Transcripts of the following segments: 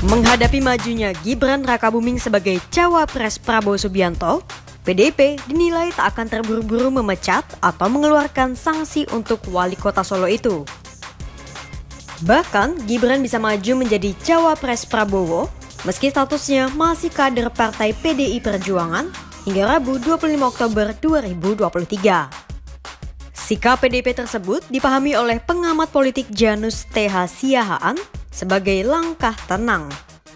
Menghadapi majunya Gibran Rakabuming sebagai cawapres Prabowo Subianto, PDIP dinilai tak akan terburu-buru memecat atau mengeluarkan sanksi untuk wali kota Solo itu. Bahkan, Gibran bisa maju menjadi cawapres Prabowo meski statusnya masih kader partai PDI Perjuangan hingga Rabu 25 Oktober 2023. Sikap PDIP tersebut dipahami oleh pengamat politik Janus TH Siahaan sebagai langkah tenang.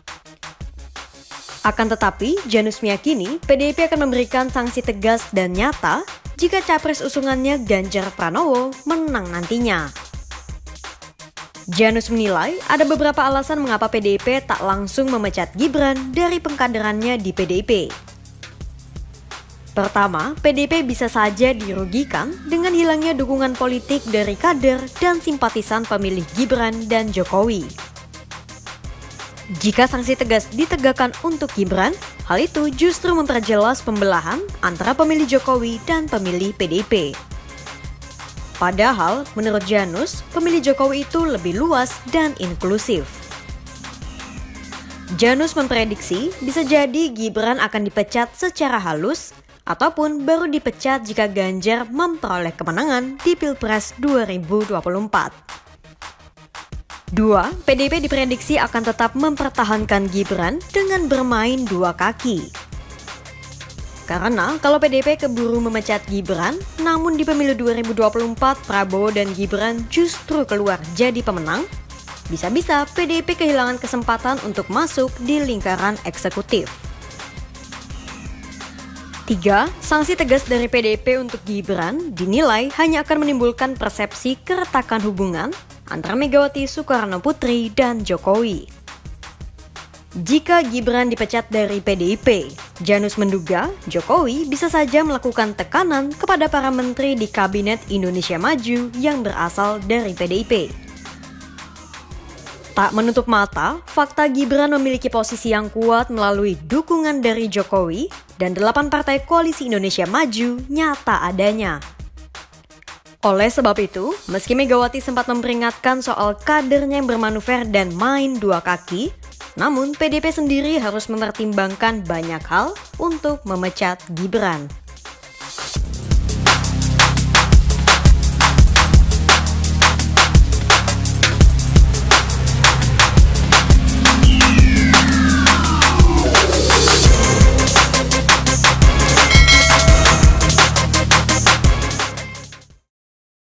Akan tetapi, Janus meyakini PDIP akan memberikan sanksi tegas dan nyata jika capres usungannya Ganjar Pranowo menang nantinya. Janus menilai ada beberapa alasan mengapa PDIP tak langsung memecat Gibran dari pengkaderannya di PDIP. Pertama, PDIP bisa saja dirugikan dengan hilangnya dukungan politik dari kader dan simpatisan pemilih Gibran dan Jokowi. Jika sanksi tegas ditegakkan untuk Gibran, hal itu justru memperjelas pembelahan antara pemilih Jokowi dan pemilih PDIP. Padahal, menurut Janus, pemilih Jokowi itu lebih luas dan inklusif. Janus memprediksi bisa jadi Gibran akan dipecat secara halus ataupun baru dipecat jika Ganjar memperoleh kemenangan di Pilpres 2024. 2. PDIP diprediksi akan tetap mempertahankan Gibran dengan bermain dua kaki. Karena kalau PDIP keburu memecat Gibran, namun di pemilu 2024 Prabowo dan Gibran justru keluar jadi pemenang, bisa-bisa PDIP kehilangan kesempatan untuk masuk di lingkaran eksekutif. 3. Sanksi tegas dari PDIP untuk Gibran dinilai hanya akan menimbulkan persepsi keretakan hubungan antara Megawati Soekarno Putri dan Jokowi. Jika Gibran dipecat dari PDIP, Janus menduga Jokowi bisa saja melakukan tekanan kepada para menteri di Kabinet Indonesia Maju yang berasal dari PDIP. Tak menutup mata, fakta Gibran memiliki posisi yang kuat melalui dukungan dari Jokowi dan 8 partai koalisi Indonesia Maju nyata adanya. Oleh sebab itu, meski Megawati sempat memperingatkan soal kadernya yang bermanuver dan main dua kaki, namun PDIP sendiri harus mempertimbangkan banyak hal untuk memecat Gibran.